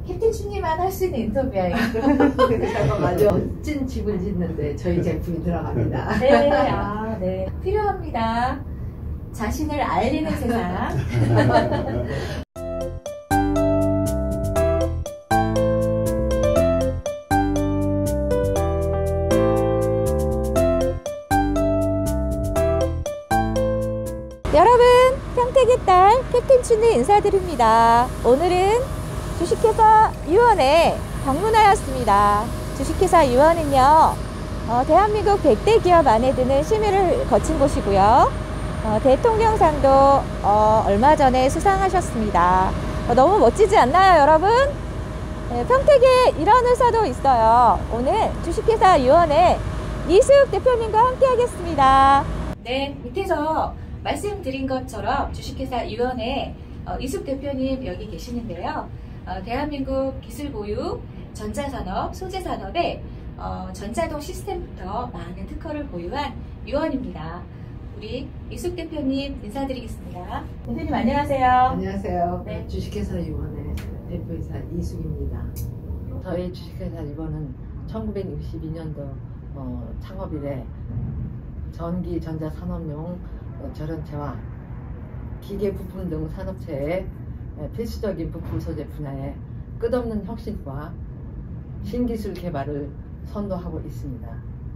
캡틴 춘이만 할 수 있는 인터뷰야 이거. 맞아. 멋진 집을 짓는데 저희 제품이 들어갑니다. 네, 네. 필요합니다. 자신을 알리는 세상. 여러분, 평택의 딸 캡틴 춘이 인사드립니다. 오늘은 주식회사 유원에 방문하였습니다. 주식회사 유원은요, 대한민국 100대 기업 안에 드는 심의를 거친 곳이고요. 대통령상도 얼마 전에 수상하셨습니다. 너무 멋지지 않나요, 여러분? 네, 평택에 이런 회사도 있어요. 오늘 주식회사 유원의 이숙 대표님과 함께 하겠습니다. 네, 밑에서 말씀드린 것처럼 주식회사 유원의 이숙 대표님 여기 계시는데요. 대한민국 기술보유, 전자산업, 소재산업의 전자동 시스템부터 많은 특허를 보유한 유원입니다. 우리 이숙 대표님 인사드리겠습니다. 대표님 안녕하세요. 안녕하세요. 네. 주식회사 유원의 대표이사 이숙입니다. 저희 주식회사 유원은 1962년도 창업 이래 전기 전자산업용 절연체와 기계 부품 등 산업체의 필수적인 부품 소재 분야에 끝없는 혁신과 신기술 개발을 선도하고 있습니다.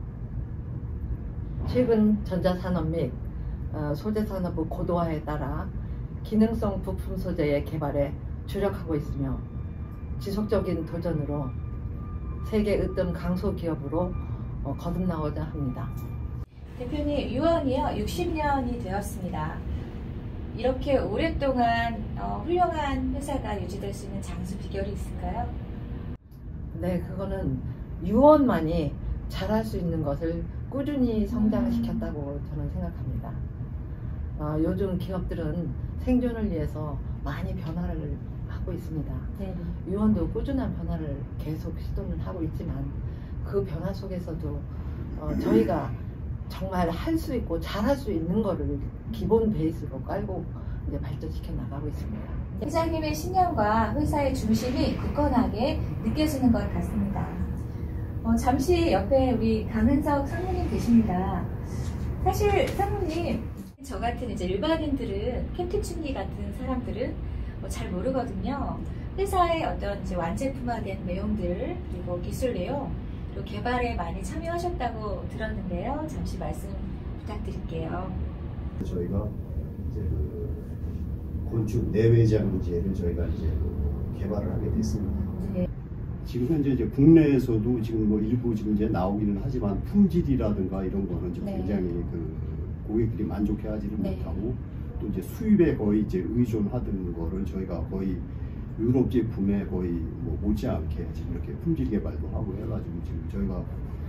최근 전자산업 및 소재산업의 고도화에 따라 기능성 부품 소재의 개발에 주력하고 있으며 지속적인 도전으로 세계 으뜸 강소기업으로 거듭나고자 합니다. 대표님, 유원이요 60년이 되었습니다. 이렇게 오랫동안 훌륭한 회사가 유지될 수 있는 장수 비결이 있을까요? 네, 그거는 유원만이 잘할 수 있는 것을 꾸준히 성장시켰다고 저는 생각합니다. 요즘 기업들은 생존을 위해서 많이 변화를 하고 있습니다. 네. 유원도 꾸준한 변화를 계속 시도는 하고 있지만 그 변화 속에서도 저희가 정말 할 수 있고 잘할 수 있는 거를 기본 베이스로 깔고 이제 발전시켜 나가고 있습니다. 회장님의 신념과 회사의 중심이 굳건하게 느껴지는 것 같습니다. 잠시 옆에 우리 강은석 상무님 계십니다. 사실 상무님, 저 같은 이제 일반인들은 캡틴 춘이 같은 사람들은 잘 모르거든요. 회사의 어떤 이제 완제품화된 내용들 그리고 기술 내용 그리고 개발에 많이 참여하셨다고 들었는데요. 잠시 말씀 부탁드릴게요. 저희가 이제 건축 내외장재를 저희가 이제 개발을 하게 됐습니다. 네. 지금 현재 이제 국내에서도 지금 뭐 일부 지금 이제 나오기는 하지만 품질이라든가 이런 거는 좀 네. 굉장히 고객들이 만족해하지를 네. 못하고 또 이제 수입에 거의 이제 의존하던 거를 저희가 거의 유럽 제품에 거의 뭐 못지않게 지금 이렇게 품질 개발도 하고 해가지고 지금 저희가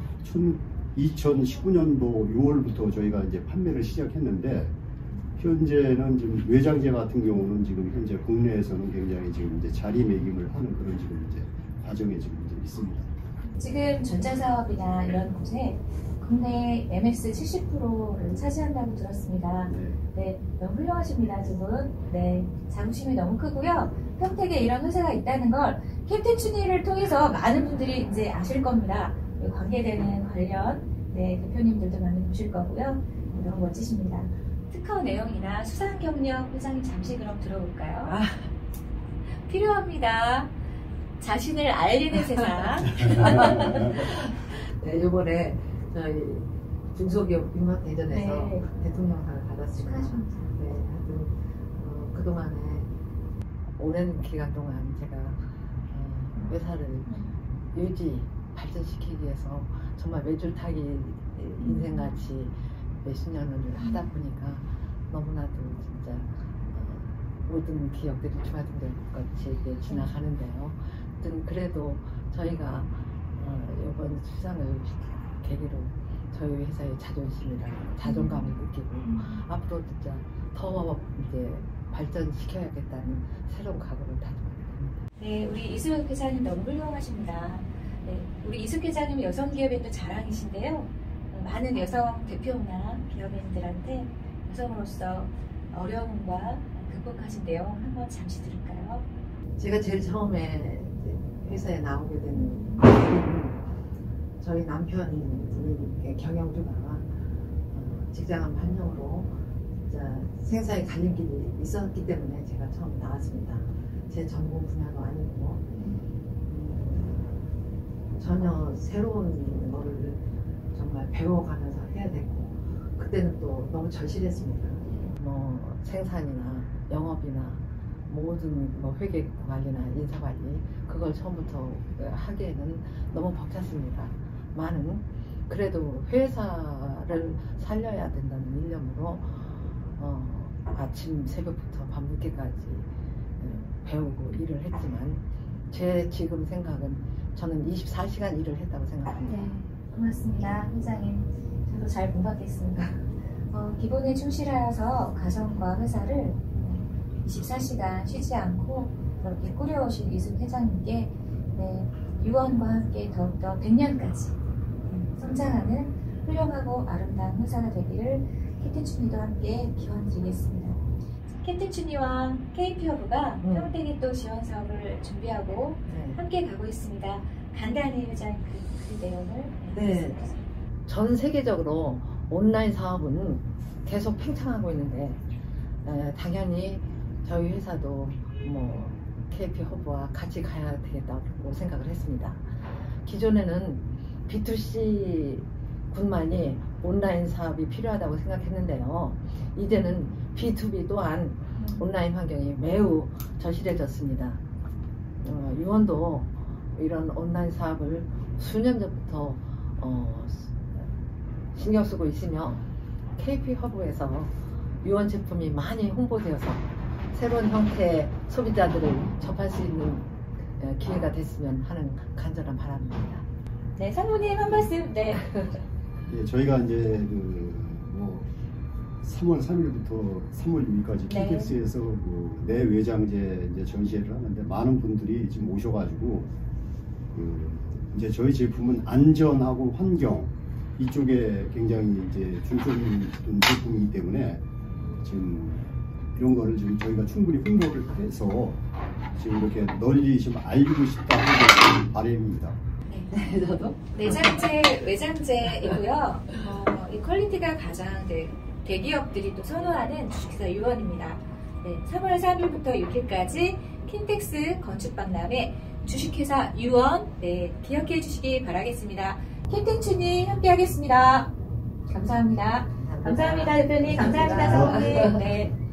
2019년도 6월부터 저희가 이제 판매를 시작했는데 현재는 지금 외장재 같은 경우는 지금 현재 국내에서는 굉장히 지금 이제 자리매김을 하는 그런 지금 이제 과정에 지금 이제 있습니다. 지금 전자사업이나 이런 곳에 국내 MX 70%를 차지한다고 들었습니다. 네. 네, 너무 훌륭하십니다, 두 분. 네, 자부심이 너무 크고요. 평택에 이런 회사가 있다는 걸 캡틴 춘이를 통해서 많은 분들이 이제 아실 겁니다. 관계되는 관련 대표님들도 많이 보실 거고요. 너무 멋지십니다. 특허 내용이나 수상 경력 회장님 잠시 그럼 들어볼까요? 필요합니다. 자신을 알리는 세상. 네, 이번에 저희 중소기업 융합대전에서 네. 대통령상을 받았습니다. 축하하십니다. 네, 하여튼 그동안에 오랜 기간 동안 제가 회사를 유지 발전시키기 위해서 정말 매줄타기 인생같이 몇십 년을 하다 보니까 너무나도 진짜 모든 기억들이 주마등될 것 같이 지나가는데요. 아무튼 그래도 저희가 이번 수상을 계기로 저희 회사의 자존심이랑 자존감을 느끼고 앞으로 진짜 더 이제 발전시켜야겠다는 새로운 각오를 다짐하게 됩니다. 네, 우리 이숙 회장님 너무 훌륭하십니다. 네, 우리 이숙 회장님은 여성기업의 또 자랑이신데요. 많은 여성 대표나 기업인들한테 여성으로서 어려움과 극복하신 내용 한번 잠시 들을까요? 제가 제일 처음에 회사에 나오게 된 이유는 저희 남편이 경영주가 직장암 판정으로 생사의 갈림길이 있었기 때문에 제가 처음 나왔습니다. 제 전공 분야도 아니고 전혀 새로운 거를 정말 배워가면서 해야 되고 그때는 또 너무 절실했습니다. 뭐 생산이나 영업이나 모든 뭐 회계 관리나 인사 관리 그걸 처음부터 하기에는 너무 벅찼습니다. 많은 그래도 회사를 살려야 된다는 일념으로 아침 새벽부터 밤늦게까지 배우고 일을 했지만 제 지금 생각은 저는 24시간 일을 했다고 생각합니다. 네, 고맙습니다, 회장님. 저도 잘 공부하겠습니다. 기본에 충실하여서 가정과 회사를 24시간 쉬지 않고 그렇게 꾸려오신 이승 회장님께 유언과 함께 더욱더 100년까지 성장하는 훌륭하고 아름다운 회사가 되기를 캡틴 춘희도 함께 기원드리겠습니다. 캡틴 춘희와 KP허브가 평택에 또 지원 사업을 준비하고 함께 가고 있습니다. 간단히 회장님 그 내용을 네. 전 세계적으로 온라인 사업은 계속 팽창하고 있는데 당연히 저희 회사도 뭐 KP허브와 같이 가야 되겠다고 생각을 했습니다. 기존에는 B2C 군만이 온라인 사업이 필요하다고 생각했는데요. 이제는 B2B 또한 온라인 환경이 매우 절실해졌습니다. 유원도 이런 온라인 사업을 수년 전부터 신경 쓰고 있으며 KP허브에서 유원 제품이 많이 홍보되어서 새로운 형태의 소비자들을 접할 수 있는 기회가 됐으면 하는 간절한 바람입니다. 네, 상무님 한 말씀. 네. 예, 저희가 이제 뭐 3월 3일부터 3월 6일까지 KTX에서 내 외장재 이제 전시회를 하는데 많은 분들이 지금 오셔가지고 이제 저희 제품은 안전하고 환경 이쪽에 굉장히 이제 중점이 둔 제품이기 때문에 지금 이런 거를 지금 저희가 충분히 홍보를 해서 지금 이렇게 널리 좀 알리고 싶다 하는 게 바람입니다. 네, 저도 내장재, 외장재이고요. 이 퀄리티가 가장 대기업들이 또 선호하는 주식회사 유원입니다. 네, 3월 3일부터 6일까지 킨텍스 건축박람회 주식회사 유원 기억해 주시기 바라겠습니다. 캡틴 춘희 함께 하겠습니다. 감사합니다. 감사합니다, 대표님. 감사합니다, 상무님. 네.